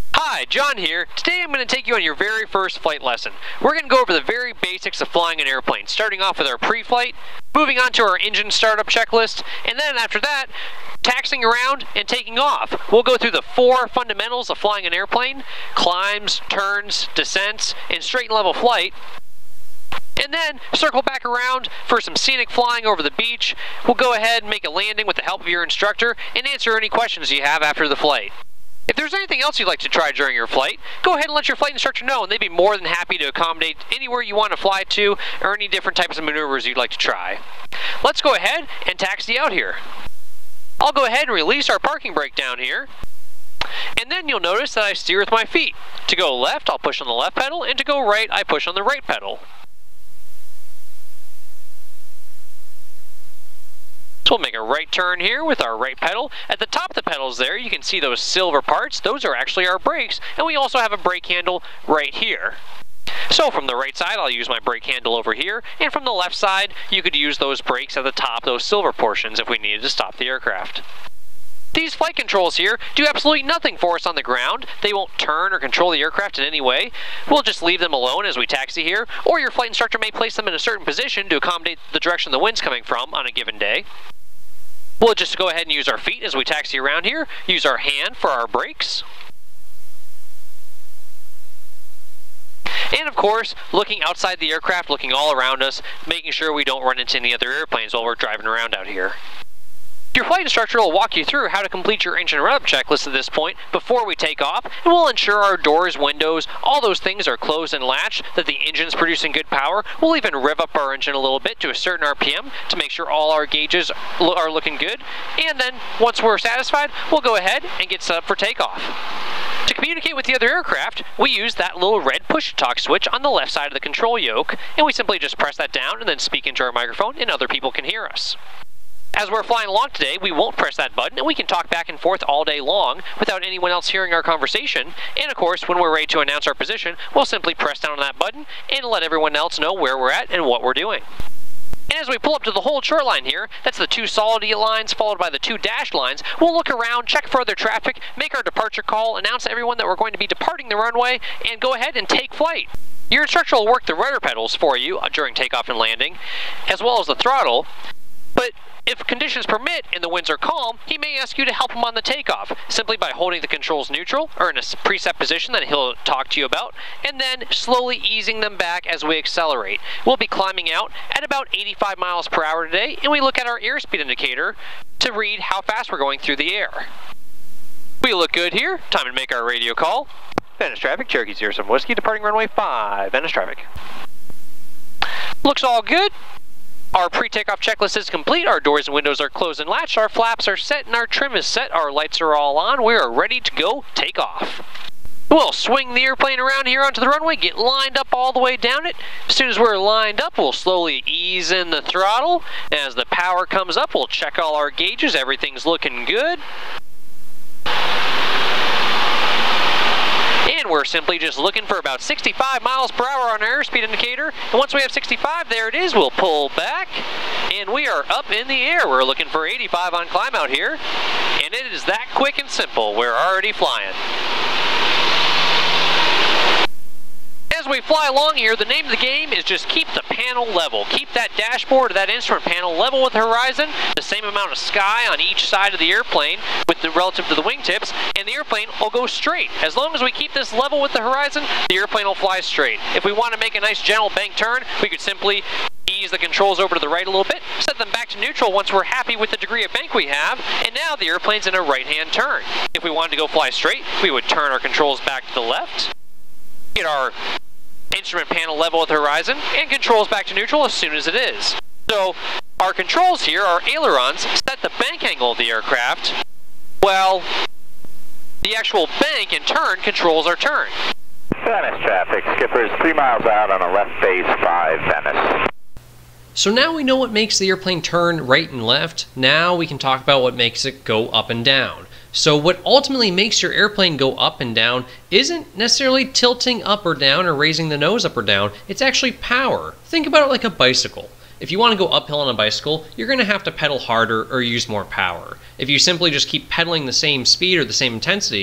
Hi, John here. Today I'm going to take you on your very first flight lesson. We're going to go over the very basics of flying an airplane, starting off with our pre-flight, moving on to our engine startup checklist, and then after that, taxiing around and taking off. We'll go through the 4 fundamentals of flying an airplane: climbs, turns, descents, and straight and level flight. And then circle back around for some scenic flying over the beach. We'll go ahead and make a landing with the help of your instructor and answer any questions you have after the flight. If there's anything else you'd like to try during your flight, go ahead and let your flight instructor know, and they'd be more than happy to accommodate anywhere you want to fly to or any different types of maneuvers you'd like to try. Let's go ahead and taxi out here. I'll go ahead and release our parking brake down here. And then you'll notice that I steer with my feet. To go left, I'll push on the left pedal, and to go right, I push on the right pedal. So we'll make a right turn here with our right pedal. At the top of the pedals there, you can see those silver parts. Those are actually our brakes, and we also have a brake handle right here. So from the right side, I'll use my brake handle over here, and from the left side, you could use those brakes at the top, those silver portions, if we needed to stop the aircraft. These flight controls here do absolutely nothing for us on the ground. They won't turn or control the aircraft in any way. We'll just leave them alone as we taxi here, or your flight instructor may place them in a certain position to accommodate the direction the wind's coming from on a given day. We'll just go ahead and use our feet as we taxi around here, use our hand for our brakes. And of course, looking outside the aircraft, looking all around us, making sure we don't run into any other airplanes while we're driving around out here. Your flight instructor will walk you through how to complete your engine run-up checklist at this point before we take off, and we'll ensure our doors, windows, all those things are closed and latched, that the engine's producing good power. We'll even rev up our engine a little bit to a certain RPM to make sure all our gauges are looking good, and then once we're satisfied, we'll go ahead and get set up for takeoff. To communicate with the other aircraft, we use that little red push-to-talk switch on the left side of the control yoke, and we simply just press that down and then speak into our microphone, and other people can hear us. As we're flying along today, we won't press that button, and we can talk back and forth all day long without anyone else hearing our conversation. And of course, when we're ready to announce our position, we'll simply press down on that button and let everyone else know where we're at and what we're doing. And as we pull up to the hold short line here, that's the 2 solid lines followed by the 2 dashed lines, we'll look around, check for other traffic, make our departure call, announce to everyone that we're going to be departing the runway, and go ahead and take flight. Your instructor will work the rudder pedals for you during takeoff and landing, as well as the throttle, but if conditions permit and the winds are calm, he may ask you to help him on the takeoff, simply by holding the controls neutral or in a preset position that he'll talk to you about, and then slowly easing them back as we accelerate. We'll be climbing out at about 85 miles per hour today, and we look at our airspeed indicator to read how fast we're going through the air. We look good here. Time to make our radio call. Venice traffic, Cherokee 07 Whiskey, departing runway 5, Venice traffic. Looks all good. Our pre-takeoff checklist is complete, our doors and windows are closed and latched, our flaps are set, and our trim is set, our lights are all on, we are ready to go take off. We'll swing the airplane around here onto the runway, get lined up all the way down it. As soon as we're lined up, we'll slowly ease in the throttle. As the power comes up, we'll check all our gauges, everything's looking good. And we're simply just looking for about 65 miles per hour on our airspeed indicator. And once we have 65, there it is, we'll pull back. And we are up in the air. We're looking for 85 on climb out here. And it is that quick and simple. We're already flying. As we fly along here, the name of the game is just keep the panel level. Keep that dashboard or that instrument panel level with the horizon, the same amount of sky on each side of the airplane with the relative to the wingtips, and the airplane will go straight. As long as we keep this level with the horizon, the airplane will fly straight. If we want to make a nice gentle bank turn, we could simply ease the controls over to the right a little bit, set them back to neutral once we're happy with the degree of bank we have, and now the airplane's in a right-hand turn. If we wanted to go fly straight, we would turn our controls back to the left, get our instrument panel level with the horizon, and controls back to neutral as soon as it is. So our controls here, our ailerons, set the bank angle of the aircraft, while the actual bank and turn controls our turn. Venice traffic, skippers 3 miles out on a left base 5 Venice. So now we know what makes the airplane turn right and left. Now we can talk about what makes it go up and down. So what ultimately makes your airplane go up and down isn't necessarily tilting up or down or raising the nose up or down, it's actually power. Think about it like a bicycle. If you want to go uphill on a bicycle, you're going to have to pedal harder or use more power. If you simply just keep pedaling the same speed or the same intensity,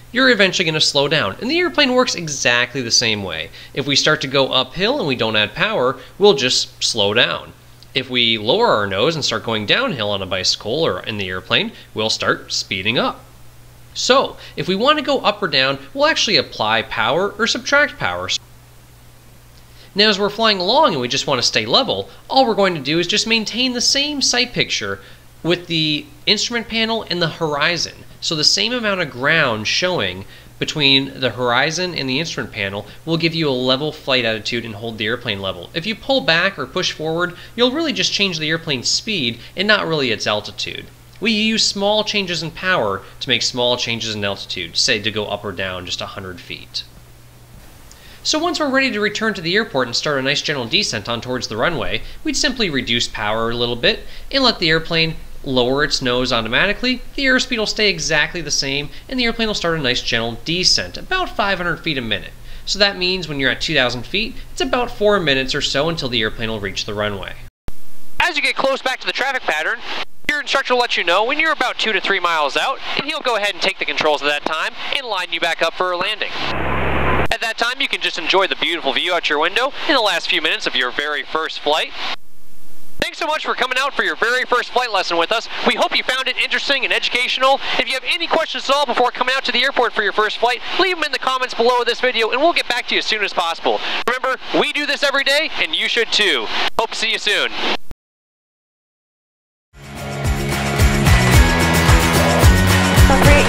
you're eventually going to slow down. And the airplane works exactly the same way. If we start to go uphill and we don't add power, we'll just slow down. If we lower our nose and start going downhill on a bicycle or in the airplane, we'll start speeding up. So, if we want to go up or down, we'll actually apply power or subtract power. Now as we're flying along and we just want to stay level, all we're going to do is just maintain the same sight picture with the instrument panel and the horizon. So the same amount of ground showing between the horizon and the instrument panel will give you a level flight attitude and hold the airplane level. If you pull back or push forward, you'll really just change the airplane's speed and not really its altitude. We use small changes in power to make small changes in altitude, say to go up or down just 100 feet. So once we're ready to return to the airport and start a nice gentle descent on towards the runway, we'd simply reduce power a little bit and let the airplane lower its nose automatically. The airspeed will stay exactly the same and the airplane will start a nice gentle descent, about 500 feet a minute. So that means when you're at 2,000 feet, it's about 4 minutes or so until the airplane will reach the runway. As you get close back to the traffic pattern, your instructor will let you know when you're about 2 to 3 miles out, and he'll go ahead and take the controls at that time and line you back up for a landing. At that time, you can just enjoy the beautiful view out your window in the last few minutes of your very first flight. Thanks so much for coming out for your very first flight lesson with us. We hope you found it interesting and educational. If you have any questions at all before coming out to the airport for your first flight, leave them in the comments below this video and we'll get back to you as soon as possible. Remember, we do this every day and you should too. Hope to see you soon.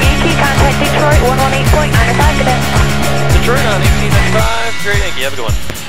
Contact Detroit 118.95 today. Detroit on 1895. Great, thank you. Have a good one.